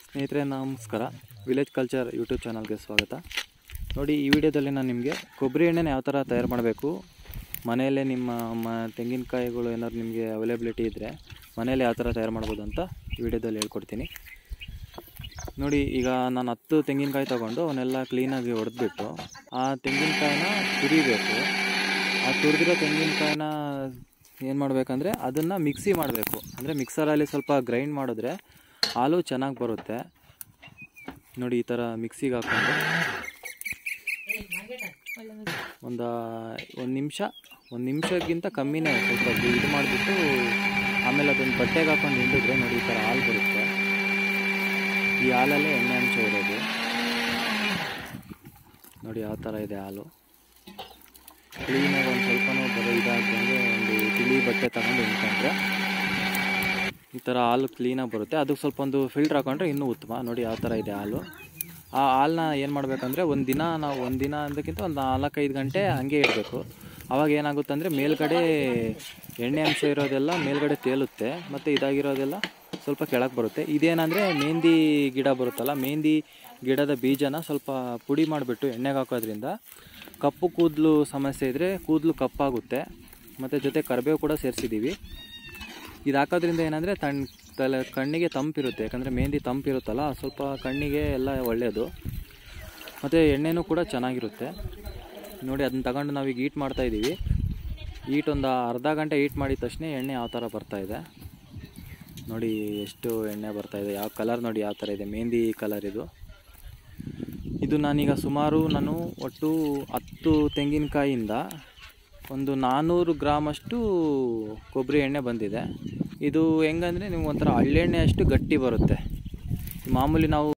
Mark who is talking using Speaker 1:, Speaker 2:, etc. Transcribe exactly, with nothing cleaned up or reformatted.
Speaker 1: ಸ್ನೇಹಿತರೆ ನಮಸ್ಕಾರ, village culture YouTube ಚಾನಲ್ಗೆ ಸ್ವಾಗತ. ನೋಡಿ, ಈ ವಿಡಿಯೋದಲ್ಲಿ ನಾನು ನಿಮಗೆ ಕೊಬ್ಬರಿ ಎಣ್ಣೆನ ಯಾವ ಥರ ತಯಾರು ಮಾಡಬೇಕು, ಮನೆಯಲ್ಲೇ ನಿಮ್ಮ ಮ ತೆಂಗಿನಕಾಯಿಗಳು ಏನಾದ್ರು ನಿಮಗೆ ಅವೈಲೇಬಿಲಿಟಿ ಇದ್ದರೆ ಮನೆಯಲ್ಲೇ ಯಾವ ಥರ ತಯಾರು ಮಾಡ್ಬೋದು ಅಂತ ಈ ವಿಡಿಯೋದಲ್ಲಿ ಹೇಳ್ಕೊಡ್ತೀನಿ. ನೋಡಿ, ಈಗ ನಾನು ಹತ್ತು ತೆಂಗಿನಕಾಯಿ ತೊಗೊಂಡು ಅವನ್ನೆಲ್ಲ ಕ್ಲೀನಾಗಿ ಹೊಡೆದ್ಬಿಟ್ಟು ಆ ತೆಂಗಿನಕಾಯಿನ ತುರಿಬೇಕು. ಆ ತುರಿದಿರೋ ತೆಂಗಿನಕಾಯಿನ ಏನು ಮಾಡಬೇಕಂದ್ರೆ ಅದನ್ನು ಮಿಕ್ಸಿ ಮಾಡಬೇಕು. ಅಂದರೆ ಮಿಕ್ಸರಲ್ಲಿ ಸ್ವಲ್ಪ ಗ್ರೈಂಡ್ ಮಾಡಿದ್ರೆ ಹಾಲು ಚೆನ್ನಾಗಿ ಬರುತ್ತೆ. ನೋಡಿ, ಈ ಥರ ಮಿಕ್ಸಿಗೆ ಹಾಕ್ಕೊಂಡು ಒಂದು ಒಂದು ನಿಮಿಷ ಒಂದು ನಿಮಿಷಕ್ಕಿಂತ ಕಮ್ಮಿನೇ ಸ್ವಲ್ಪ ಇದು ಮಾಡಿಬಿಟ್ಟು ಆಮೇಲೆ ಅದೊಂದು ಬಟ್ಟೆಗೆ ಹಾಕೊಂಡು ಹಿಂಡಿದ್ರೆ ನೋಡಿ ಈ ಥರ ಹಾಲು ಬರುತ್ತೆ. ಈ ಹಾಲಲ್ಲೇ ಎಣ್ಣೆ ಅಂಶ ಇರೋದು. ನೋಡಿ ಯಾವ ಥರ ಇದೆ ಹಾಲು. ಕ್ಲೀನಾಗಿ ಒಂದು ಸ್ವಲ್ಪನೂ ಬರೋ ಇದಾಗ್ದಂಗೆ ಒಂದು ತಿಳಿ ಬಟ್ಟೆ ತಗೊಂಡು ಹಿಂಡ್ಕೊಂಡ್ರೆ ಈ ಥರ ಹಾಲು ಕ್ಲೀನಾಗಿ ಬರುತ್ತೆ. ಅದಕ್ಕೆ ಸ್ವಲ್ಪ ಒಂದು ಫಿಲ್ಟ್ರ್ ಹಾಕೊಂಡ್ರೆ ಇನ್ನೂ ಉತ್ತಮ. ನೋಡಿ ಯಾವ ಥರ ಇದೆ ಹಾಲು. ಆ ಹಾಲನ್ನ ಏನು ಮಾಡಬೇಕಂದ್ರೆ ಒಂದು ದಿನ ನಾವು ಒಂದು ದಿನ ಅಂದಕ್ಕಿಂತ ಒಂದು ನಾಲ್ಕೈದು ಗಂಟೆ ಹಂಗೆ ಇಡಬೇಕು. ಆವಾಗ ಏನಾಗುತ್ತೆ ಅಂದರೆ ಮೇಲ್ಗಡೆ ಎಣ್ಣೆ ಅಂಶ ಇರೋದೆಲ್ಲ ಮೇಲ್ಗಡೆ ತೇಲುತ್ತೆ ಮತ್ತು ಇದಾಗಿರೋದೆಲ್ಲ ಸ್ವಲ್ಪ ಕೆಳಗೆ ಬರುತ್ತೆ. ಇದೇನಂದರೆ ಮೆಹಂದಿ ಗಿಡ ಬರುತ್ತಲ್ಲ, ಮೆಹಂದಿ ಗಿಡದ ಬೀಜನ ಸ್ವಲ್ಪ ಪುಡಿ ಮಾಡಿಬಿಟ್ಟು ಎಣ್ಣೆಗೆ ಹಾಕೋದ್ರಿಂದ ಕಪ್ಪು ಕೂದಲು ಸಮಸ್ಯೆ ಇದ್ದರೆ ಕೂದಲು ಕಪ್ಪಾಗುತ್ತೆ. ಮತ್ತು ಜೊತೆ ಕರಿಬೇವು ಕೂಡ ಸೇರಿಸಿದ್ದೀವಿ. ಇದು ಹಾಕೋದ್ರಿಂದ ಏನಂದರೆ ತಣ್ಣ ತಲೆ ಕಣ್ಣಿಗೆ ತಂಪಿರುತ್ತೆ. ಯಾಕಂದರೆ ಮೆಹಂದಿ ತಂಪಿರುತ್ತಲ್ಲ, ಸ್ವಲ್ಪ ಕಣ್ಣಿಗೆ ಎಲ್ಲ ಒಳ್ಳೆಯದು. ಮತ್ತು ಎಣ್ಣೆನೂ ಕೂಡ ಚೆನ್ನಾಗಿರುತ್ತೆ. ನೋಡಿ, ಅದನ್ನ ತಗೊಂಡು ನಾವೀಗ ಹೀಟ್ ಮಾಡ್ತಾಯಿದ್ದೀವಿ. ಹೀಟ್ ಒಂದು ಅರ್ಧ ಗಂಟೆ ಹೀಟ್ ಮಾಡಿದ ತಕ್ಷಣ ಎಣ್ಣೆ ಯಾವ ಥರ ಬರ್ತಾಯಿದೆ ನೋಡಿ. ಎಷ್ಟು ಎಣ್ಣೆ ಬರ್ತಾಯಿದೆ, ಯಾವ ಕಲರ್ ನೋಡಿ ಯಾವ ಥರ ಇದೆ. ಮೆಹಂದಿ ಕಲರ್ ಇದು. ಇದು ನಾನೀಗ ಸುಮಾರು ನಾನು ಒಟ್ಟು ಹತ್ತು ತೆಂಗಿನಕಾಯಿಯಿಂದ ಒಂದು ನಾನ್ನೂರು ಗ್ರಾಮಷ್ಟು ಕೊಬ್ಬರಿ ಎಣ್ಣೆ ಬಂದಿದೆ. ಇದು ಹೆಂಗಂದರೆ ನಿಮ್ಗೆ ಒಂಥರ ಹಳ್ಳೆಣ್ಣೆ ಅಷ್ಟು ಗಟ್ಟಿ ಬರುತ್ತೆ. ಮಾಮೂಲಿ ನಾವು